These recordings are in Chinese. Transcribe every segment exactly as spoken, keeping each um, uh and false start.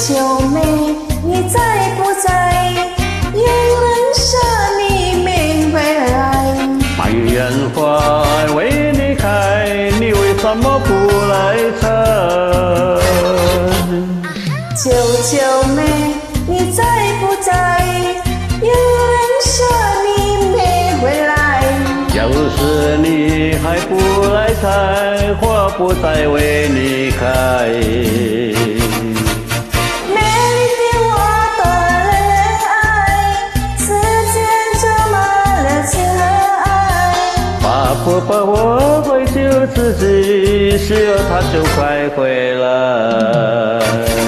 求妹，你在不在？有人说你没回来。 满园花为你开，你为什么不来采？ 求求妹，你在不在？有人说你没回来。 要是你还不来采，花不再为你开。 美丽的花朵人人爱，世间充满了情和爱。 把婆把我会救自己，需要他就快回来。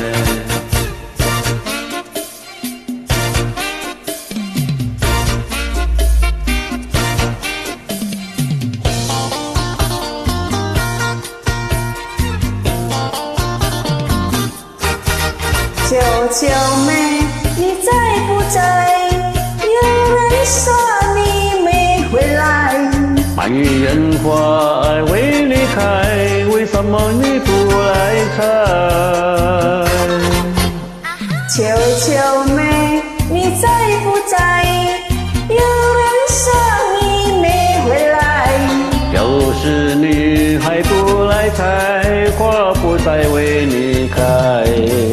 求求妹，你在不在？有人说你没回来。 满园花为你开，为什么你不来采？ 求求妹，你在不在？有人说你没回来。 要是你还不来采，花不再为你开。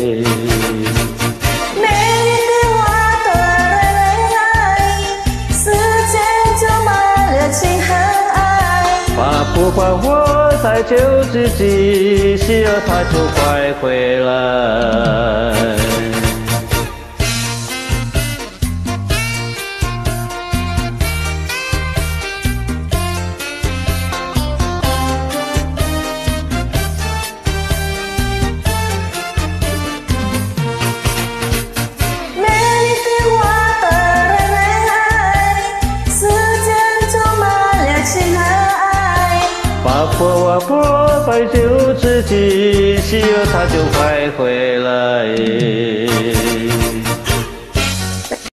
把不把我再救自己，需要他就快回来。 美丽的花朵人人爱，世间充满了情和爱。 把婆婆再救自己，需要他就快回来。